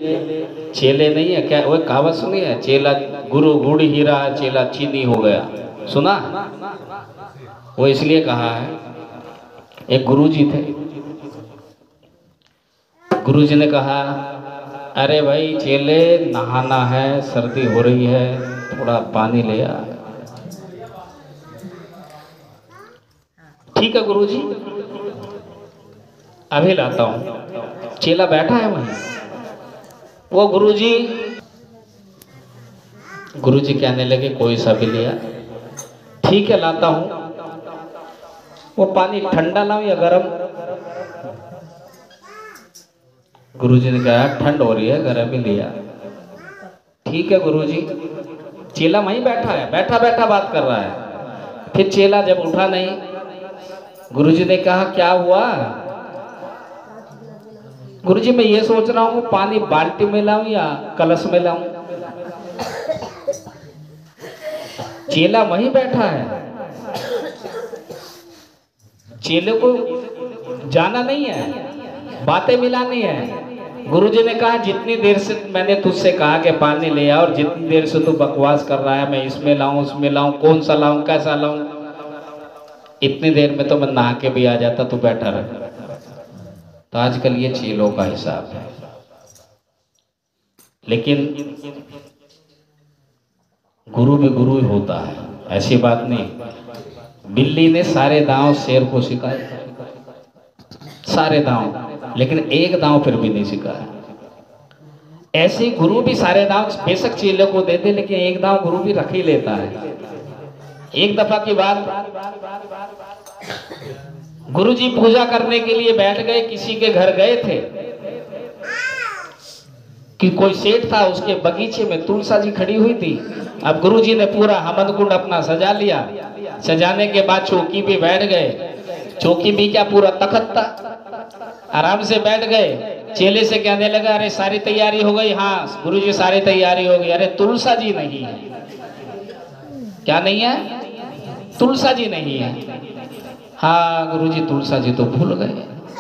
चेले नहीं है क्या, वो कहावत सुनी है, चेला गुरु गुड़ हीरा चेला चीनी हो गया, सुना? वो इसलिए कहा है, एक गुरुजी थे, गुरुजी ने कहा अरे भाई चेले नहाना है, सर्दी हो रही है, थोड़ा पानी ले आ। ठीक है गुरुजी, अभी लाता हूँ। चेला बैठा है वहीं, वो गुरुजी कहने लगे कोई सा भी लिया, ठीक है लाता हूँ। वो पानी ठंडा लाऊं या गरम? गुरुजी ने कहा ठंड हो रही है, गरम ही लिया। ठीक है गुरुजी। चेला वहीं बैठा है, बैठा बैठा बात कर रहा है। फिर चेला जब उठा नहीं, गुरुजी ने कहा क्या हुआ? गुरुजी मैं ये सोच रहा हूँ पानी बाल्टी में लाऊं या कलश में लाऊं। चेला वहीं बैठा है, चेले को जाना नहीं है, बातें मिलानी है। गुरुजी ने कहा जितनी देर से मैंने तुझसे कहा कि पानी ले आ और जितनी देर से तू बकवास कर रहा है, मैं इसमें लाऊं उसमें लाऊं, कौन सा लाऊं कैसा लाऊं, इतनी देर में तो मैं नहा के भी आ जाता, तू बैठा रह। तो आजकल ये चेलों का हिसाब है। लेकिन गुरु भी गुरु ही होता है, ऐसी बात नहीं। बिल्ली ने सारे दांव शेर को सिखाए, सारे दांव, लेकिन एक दांव फिर भी नहीं सिखाया। ऐसे गुरु भी सारे दांव बेशक चेले को देते, लेकिन एक दांव गुरु भी रख ही लेता है। एक दफा की बात, गुरुजी पूजा करने के लिए बैठ गए, किसी के घर गए थे कि कोई सेठ था, उसके बगीचे में तुलसा जी खड़ी हुई थी। अब गुरुजी ने पूरा हमद कुंड अपना सजा लिया, सजाने के बाद चौकी पे बैठ गए। चौकी भी क्या, पूरा तख्त था, आराम से बैठ गए। चेले से कहने लगा अरे सारी तैयारी हो गई? हाँ गुरुजी सारी तैयारी हो गई। अरे तुलसा जी नहीं है। क्या नहीं है? तुलसा जी नहीं है। हाँ गुरुजी तुलसा जी तो भूल गए,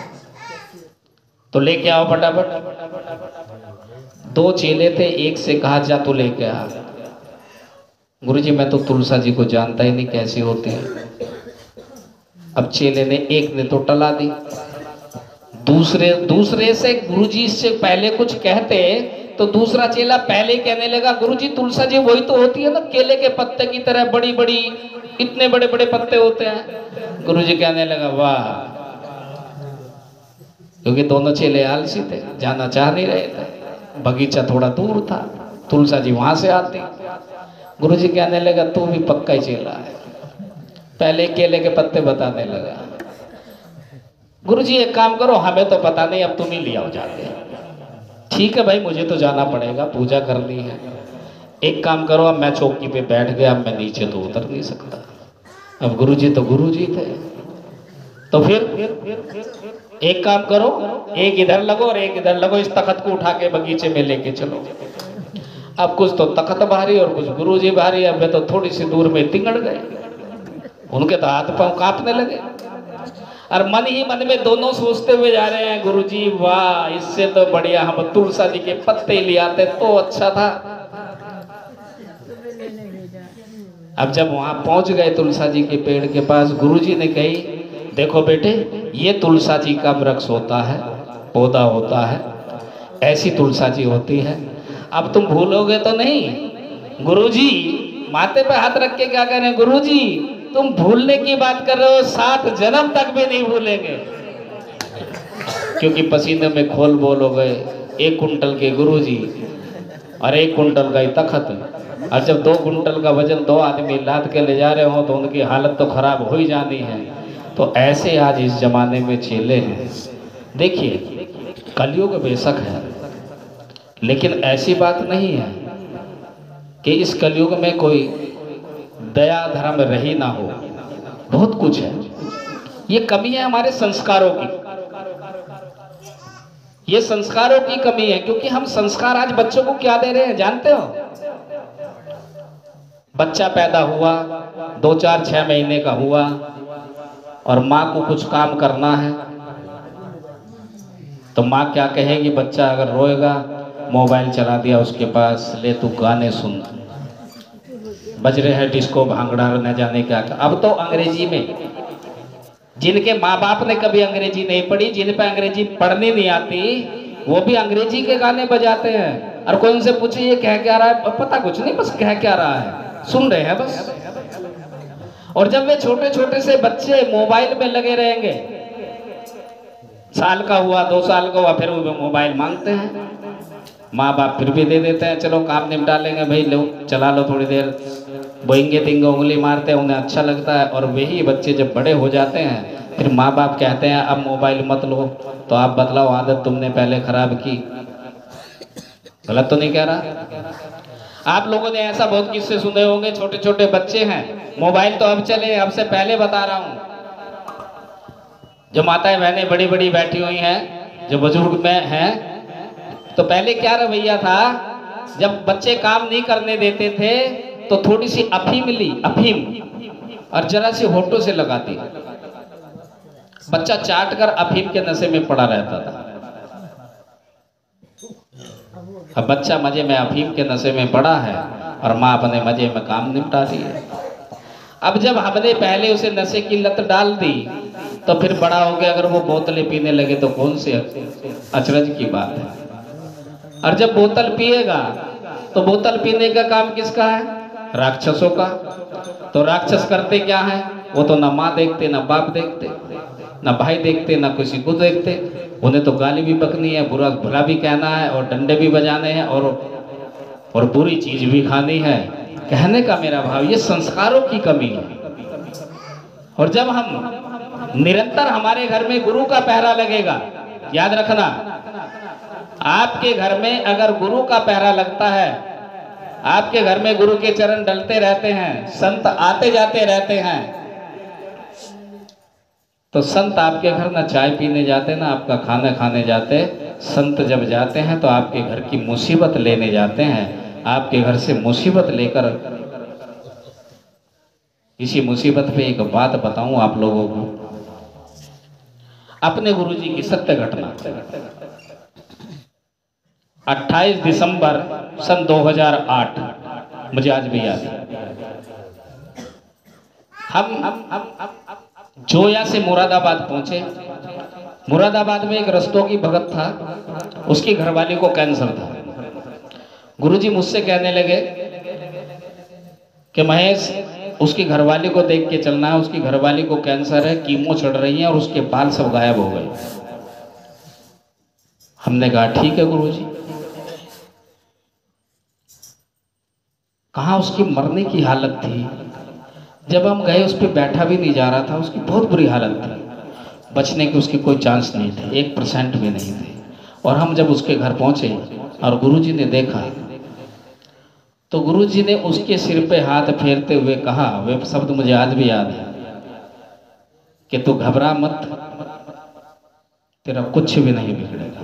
तो लेके आओ फटाफट। दो चेले थे, एक से कहा जा तो लेके आ। गुरुजी मैं तो तुलसा जी को जानता ही नहीं कैसी होती है। अब चेले ने, एक ने तो टला दी, दूसरे से गुरुजी इससे पहले कुछ कहते तो दूसरा चेला पहले कहने लगा गुरुजी तुलसा जी वही तो होती है ना, केले के पत्ते की तरह बड़ी बड़ी, इतने बड़े बड़े पत्ते होते हैं। गुरुजी कहने लगा वाह, क्योंकि दोनों चेले आलसी थे, जाना चाह नहीं रहे थे, बगीचा थोड़ा दूर था, तुलसा जी वहां से आती। गुरुजी कहने लगा तू भी पक्का ही चेला है, पहले केले के पत्ते बताने लगा। गुरुजी एक काम करो, हमें तो पता नहीं, अब तुम ही ले आओ जाके। ठीक है भाई, मुझे तो जाना पड़ेगा, पूजा करनी है। एक काम करो, अब मैं चौकी पे बैठ गया, अब मैं नीचे तो उतर नहीं सकता। अब गुरुजी तो गुरुजी थे, तो फिर एक काम करो, एक इधर लगो और एक इधर लगो, इस तख्त को उठा के बगीचे में लेके चलो। अब कुछ तो तख्त भारी और कुछ गुरुजी भारी। अब वे तो थोड़ी सी दूर में तिंगड़ गए, उनके तो हाथ पांव कांपने लगे, और मन ही मन में दोनों सोचते हुए जा रहे हैं गुरुजी वाह, इससे तो बढ़िया हम तुलसा जी के पत्ते ले आते तो अच्छा था। अब जब वहां पहुंच गए तुलसा जी के पेड़ के पास, गुरुजी ने कही देखो बेटे, ये तुलसा जी का वृक्ष होता है, पौधा होता है, ऐसी तुलसा जी होती है। अब तुम भूलोगे तो नहीं? गुरुजी माथे पे हाथ रख के क्या करें, गुरुजी तुम भूलने की बात कर रहे हो, 7 जन्म तक भी नहीं भूलेंगे, क्योंकि पसीने में खोल बोल हो गए। 1 कुंटल के गुरुजी और 1 कुंटल का ही तख्त, और जब 2 कुंटल का वजन 2 आदमी लाद के ले जा रहे हो तो उनकी हालत तो खराब हो ही जानी है। तो ऐसे आज इस जमाने में चेले हैं। देखिए कलयुग बेशक है, लेकिन ऐसी बात नहीं है कि इस कलयुग में कोई दया धर्म रही ना हो, बहुत कुछ है। ये कमी है हमारे संस्कारों की, ये संस्कारों की कमी है, क्योंकि हम संस्कार आज बच्चों को क्या दे रहे हैं जानते हो? बच्चा पैदा हुआ, 2, 4, 6 महीने का हुआ और माँ को कुछ काम करना है, तो माँ क्या कहेगी? बच्चा अगर रोएगा मोबाइल चला दिया उसके पास, ले तू गाने सुन, बज रहे हैं डिस्को भांगड़ा न जाने क्या। अब तो अंग्रेजी में, जिनके माँ बाप ने कभी अंग्रेजी नहीं पढ़ी, जिन पे अंग्रेजी पढ़नी नहीं आती, वो भी अंग्रेजी के गाने बजाते हैं। और कोई उनसे पूछे ये कह क्या रहा है, पता कुछ नहीं, बस कह क्या रहा है, सुन रहे हैं बस। और जब वे छोटे छोटे से बच्चे मोबाइल में लगे रहेंगे, साल का हुआ 2 साल का हुआ, फिर वो मोबाइल मांगते हैं, माँ बाप फिर भी दे देते हैं, चलो काम निपटा लेंगे भाई, लो चला लो थोड़ी देर, बोएंगे तिंगे उंगली मारते हैं, उन्हें अच्छा लगता है। और वही बच्चे जब बड़े हो जाते हैं, फिर माँ बाप कहते हैं अब मोबाइल मत लो, तो आप बदलाओ, आदत तुमने पहले खराब की। गलत तो नहीं कह रहा? आप लोगों ने ऐसा बहुत किस्से सुने होंगे, छोटे छोटे बच्चे हैं, मोबाइल तो अब चले, अब से पहले बता रहा हूँ, जो माताएं बहनें बड़ी बड़ी बैठी हुई हैं, जो बुजुर्ग में हैं, तो पहले क्या रवैया था, जब बच्चे काम नहीं करने देते थे तो थोड़ी सी अफीम ली, अफीम, और जरा सी होठों से लगाती, बच्चा चाट कर अफीम के नशे में पड़ा रहता था। अब बच्चा मजे में अफीम के नशे में पड़ा है और माँ अपने मजे में काम निपटा रही है। अब जब हमने पहले उसे नशे की लत डाल दी, तो फिर बड़ा हो गया अगर वो बोतलें पीने लगे तो कौन सी अचरज की बात है। और जब बोतल पिएगा तो बोतल पीने का काम किसका है? राक्षसों का। तो राक्षस करते क्या है? वो तो ना माँ देखते, ना बाप देखते, ना भाई देखते, ना किसी को देखते, उन्हें तो गाली भी बकनी है, बुरा भला भी कहना है, और डंडे भी बजाने हैं, और बुरी चीज भी खानी है। कहने का मेरा भाव, ये संस्कारों की कमी है। और जब हम निरंतर, हमारे घर में गुरु का पहरा लगेगा, याद रखना, आपके घर में अगर गुरु का पहरा लगता है, आपके घर में गुरु के चरण डलते रहते हैं, संत आते जाते रहते हैं, तो संत आपके घर ना चाय पीने जाते, ना आपका खाना खाने जाते। संत जब जाते हैं तो आपके घर की मुसीबत लेने जाते हैं, आपके घर से मुसीबत लेकर। इसी मुसीबत पे एक बात बताऊं आप लोगों को, अपने गुरुजी की सत्य घटना। 28 दिसंबर सन 2008, मुझे आज भी याद है, हम जोया से मुरादाबाद पहुंचे। मुरादाबाद में एक रस्तों की भगत था, उसकी घरवाली को कैंसर था। गुरुजी मुझसे कहने लगे कि महेश, उसकी घरवाली को देख के चलना है, उसकी घरवाली को कैंसर है, कीमो चढ़ रही है और उसके बाल सब गायब हो गए। हमने कहा ठीक है गुरुजी। कहाँ उसकी मरने की हालत थी, जब हम गए उस पर बैठा भी नहीं जा रहा था, उसकी बहुत बुरी हालत थी, बचने की उसकी कोई चांस नहीं थी, 1% भी नहीं थी। और हम जब उसके घर पहुंचे और गुरुजी ने देखा, तो गुरुजी ने उसके सिर पे हाथ फेरते हुए कहा, वे शब्द मुझे आज भी याद है, कि तू घबरा मत, तेरा कुछ भी नहीं बिगड़ेगा।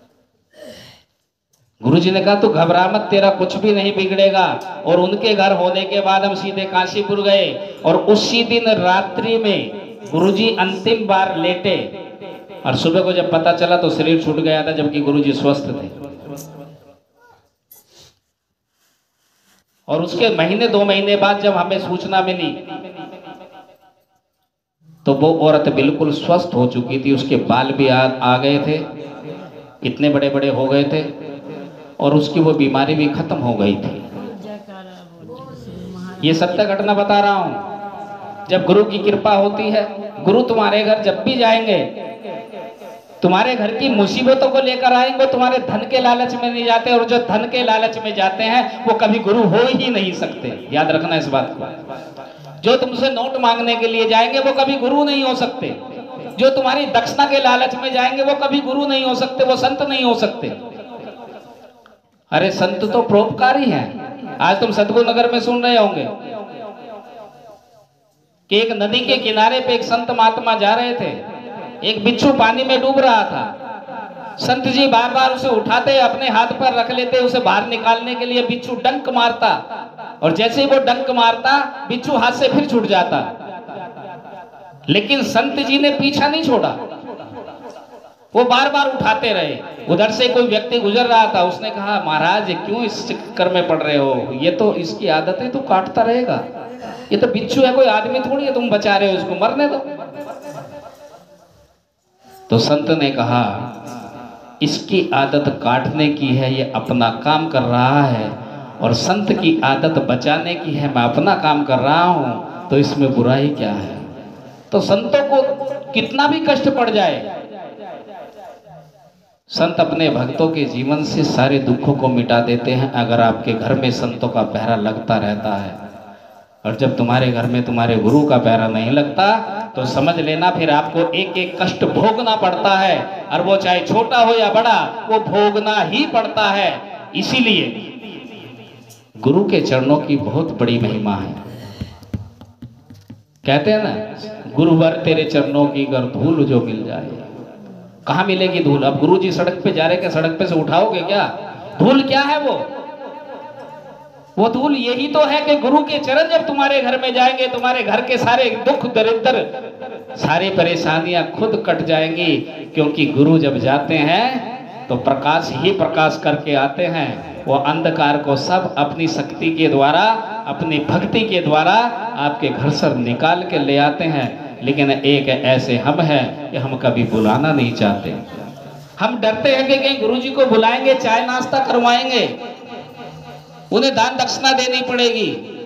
गुरुजी ने कहा तू घबरा मत, तेरा कुछ भी नहीं बिगड़ेगा। और उनके घर होने के बाद हम सीधे काशीपुर गए, और उसी दिन रात्रि में गुरुजी अंतिम बार लेटे, और सुबह को जब पता चला तो शरीर छूट गया था, जबकि गुरुजी स्वस्थ थे। और उसके महीने 2 महीने बाद जब हमें सूचना मिली, तो वो औरत बिल्कुल स्वस्थ हो चुकी थी, उसके बाल भी आ गए थे, इतने बड़े बड़े हो गए थे, और उसकी वो बीमारी भी खत्म हो गई थी। ये सत्य घटना बता रहा हूं। जब गुरु की कृपा होती है, गुरु तुम्हारे घर जब भी जाएंगे, तुम्हारे घर की मुसीबतों को लेकर आएंगे, तुम्हारे धन के लालच में नहीं जाते, और जो धन के लालच में जाते हैं वो कभी गुरु हो ही नहीं सकते। याद रखना इस बात को। जो तुमसे नोट मांगने के लिए जाएंगे वो कभी गुरु नहीं हो सकते, जो तुम्हारी दक्षिणा के लालच में जाएंगे वो कभी गुरु नहीं हो सकते, वो संत नहीं हो सकते। अरे संत तो परोपकारी हैं। आज तुम सतगुरु नगर में सुन रहे होंगे कि एक नदी के किनारे पे एक संत महात्मा जा रहे थे, एक बिच्छू पानी में डूब रहा था। संत जी बार बार उसे उठाते, अपने हाथ पर रख लेते, उसे बाहर निकालने के लिए। बिच्छू डंक मारता, और जैसे ही वो डंक मारता, बिच्छू हाथ से फिर छूट जाता। लेकिन संत जी ने पीछा नहीं छोड़ा, वो बार बार उठाते रहे। उधर से कोई व्यक्ति गुजर रहा था, उसने कहा महाराज क्यों इस चक्कर में पड़ रहे हो, ये तो इसकी आदत है, तो काटता रहेगा, ये तो बिच्छू है, कोई आदमी थोड़ी है, तुम बचा रहे हो इसको, मरने दो। तो संत ने कहा इसकी आदत काटने की है, ये अपना काम कर रहा है, और संत की आदत बचाने की है, मैं अपना काम कर रहा हूं, तो इसमें बुराई क्या है। तो संतों को कितना भी कष्ट पड़ जाए, संत अपने भक्तों के जीवन से सारे दुखों को मिटा देते हैं अगर आपके घर में संतों का पहरा लगता रहता है। और जब तुम्हारे घर में तुम्हारे गुरु का पहरा नहीं लगता तो समझ लेना फिर आपको एक एक कष्ट भोगना पड़ता है, और वो चाहे छोटा हो या बड़ा, वो भोगना ही पड़ता है। इसीलिए गुरु के चरणों की बहुत बड़ी महिमा है। कहते हैं ना, गुरुवर तेरे चरणों की अगर धूल जो मिल जाए। कहाँ मिलेगी धूल? अब गुरुजी सड़क पे जा रहे, क्या सड़क पे से उठाओगे क्या? धूल क्या है वो धूल यही तो है कि गुरु के चरण जब तुम्हारे घर में जाएंगे, तुम्हारे घर के सारे दुख दरिद्र, सारी परेशानियां खुद कट जाएंगी। क्योंकि गुरु जब जाते हैं तो प्रकाश ही प्रकाश करके आते हैं। वो अंधकार को सब अपनी शक्ति के द्वारा, अपनी भक्ति के द्वारा आपके घर से निकाल के ले आते हैं। लेकिन एक ऐसे हम हैं कि हम कभी बुलाना नहीं चाहते। हम डरते हैं कि कहीं गुरुजी को बुलाएंगे, चाय नाश्ता करवाएंगे, उन्हें दान दक्षिणा देनी पड़ेगी।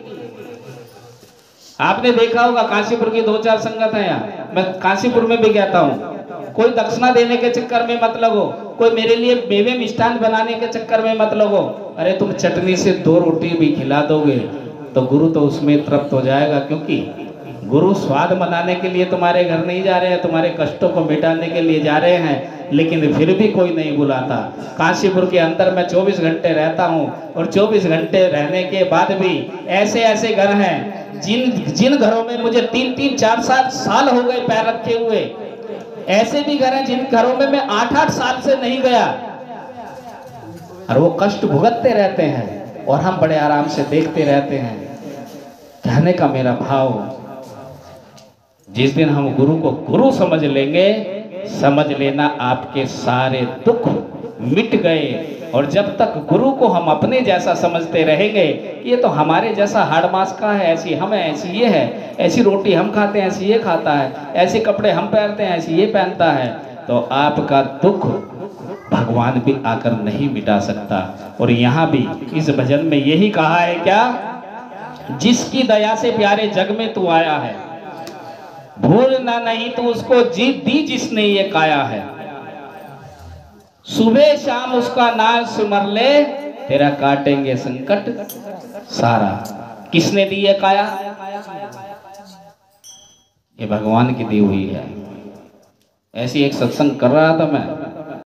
आपने देखा होगा काशीपुर की 2-4 संगत है यहाँ, मैं काशीपुर में भी गया हूँ। कोई दक्षिणा देने के चक्कर में मत लगो, कोई मेरे लिए मेवे मिष्ठान बनाने के चक्कर में मत लगो। अरे तुम चटनी से 2 रोटी भी खिला दोगे तो गुरु तो उसमें तृप्त हो जाएगा। क्योंकि गुरु स्वाद मनाने के लिए तुम्हारे घर नहीं जा रहे हैं, तुम्हारे कष्टों को मिटाने के लिए जा रहे हैं। लेकिन फिर भी कोई नहीं बुलाता। काशीपुर के अंदर मैं 24 घंटे रहता हूँ, और 24 घंटे रहने के बाद भी ऐसे ऐसे घर हैं जिन घरों में मुझे 3-3, 4-4 साल हो गए पैर रखे हुए। ऐसे भी घर हैं जिन घरों में मैं 8-8 साल से नहीं गया, और वो कष्ट भुगतते रहते हैं और हम बड़े आराम से देखते रहते हैं। कहने का मेरा भाव, जिस दिन हम गुरु को गुरु समझ लेंगे, समझ लेना आपके सारे दुख मिट गए। और जब तक गुरु को हम अपने जैसा समझते रहेंगे, ये तो हमारे जैसा हाड़ मांस का है, ऐसी हम है, ऐसी ये है, ऐसी रोटी हम खाते हैं, ऐसी ये खाता है, ऐसे कपड़े हम पहनते हैं, ऐसी ये पहनता है, तो आपका दुख भगवान भी आकर नहीं मिटा सकता। और यहाँ भी इस भजन में यही कहा है क्या, जिसकी दया से प्यारे जग में तू आया है, भूलना नहीं तो उसको जीत दी जिसने ये काया है। सुबह शाम उसका नाम सुमर ले, तेरा काटेंगे संकट सारा। किसने दी ये काया? ये भगवान की दी हुई है। ऐसी एक सत्संग कर रहा था मैं,